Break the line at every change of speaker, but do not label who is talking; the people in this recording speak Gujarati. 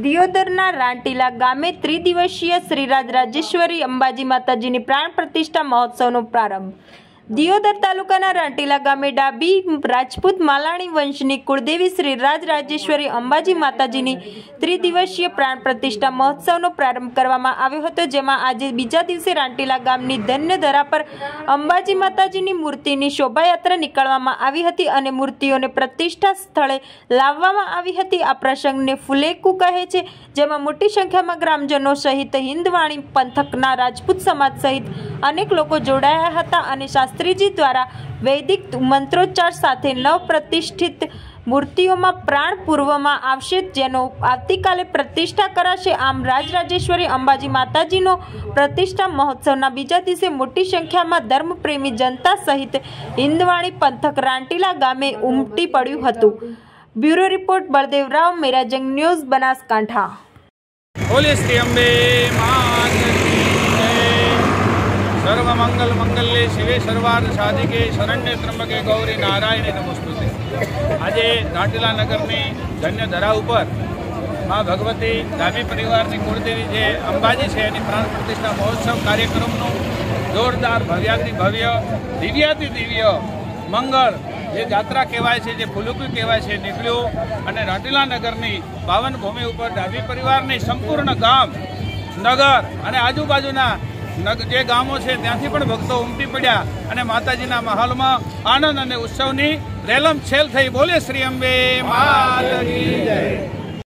દિયોદરના રાંટીલા ગામે ત્રિદિવસીય શ્રીરાજ રાજેશ્વરી અંબાજી માતાજીની પ્રાણ પ્રતિષ્ઠા મહોત્સવનો પ્રારંભ। દિયોદર તાલુકાના રાંટીલા ગામે ડાબી રાજપૂત માલાણી વંશની કુળદેવી શ્રીરાજ રાજેશ્વરી અંબાજી માતાજીની ત્રિદિવસીય પ્રાણ પ્રતિષ્ઠા મહોત્સવનો પ્રારંભ કરવામાં આવ્યો હતો, જેમાં આજે બીજા દિવસે રાંટીલા ગામની ધન્યધરા પર અંબાજી માતાજીની મૂર્તિની શોભાયાત્રા નીકળવામાં આવી હતી અને મૂર્તિઓને પ્રતિષ્ઠા સ્થળે લાવવામાં આવી હતી। આ પ્રસંગને ફુલેકુ કહે છે, જેમાં મોટી સંખ્યામાં ગ્રામજનો સહિત હિન્દવાણી પંથકના રાજપૂત સમાજ સહિત અનેક લોકો જોડાયા હતા અને શાસ્ત્રીજી દ્વારા વૈદિક મંત્રોચ્ચાર સાથે નવ પ્રતિષ્ઠિત મૂર્તિઓમાં પ્રાણ પૂરવામાં આવશે, જેનો આવતીકાલે પ્રતિષ્ઠા કરાશે। આમ રાજરાજેશ્વરી અંબાજી માતાજીનો પ્રતિષ્ઠા મહોત્સવના બીજા દિવસે મોટી સંખ્યામાં ધર્મપ્રેમી જનતા સહિત હિન્દવાણી પંથક રાંટીલા ગામે ઉમટી પડ્યું હતું। બ્યુરો રિપોર્ટ બળદેવરાવ, મેરાજંગ ન્યૂઝ, બનાસકાંઠા।
बोले श्री अम्बे मात की जय। सर्व मंगल मंगल्ये शिवे सर्वार्थ साधिके शरण्ये त्र्यंबके गौरी नारायणी नमोस्तुते। આજે રાંટીલા નગરની ધન્યધરા ઉપર મા ભગવતી ડાબી પરિવારની કુળદેવી જે અંબાજી છે એની પ્રાણ પ્રતિષ્ઠા મહોત્સવ કાર્યક્રમનું જોરદાર ભવ્યાતિ ભવ્ય દિવ્યાતિ દિવ્ય મંગળ જે જાત્રા કહેવાય છે, જે ફુલુકુ કહેવાય છે, નીકળ્યું અને રાંટીલા નગરની પાવન ભૂમિ ઉપર ડાબી પરિવારની સંપૂર્ણ ગામ, નગર અને આજુબાજુના જે ગામો છે ત્યાંથી પણ ભક્તો ઉમટી પડ્યા અને માતાજીના મહાલમાં આનંદ અને ઉત્સવની રેલમ છેલ થઈ। બોલે શ્રી અંબે માત કી જય।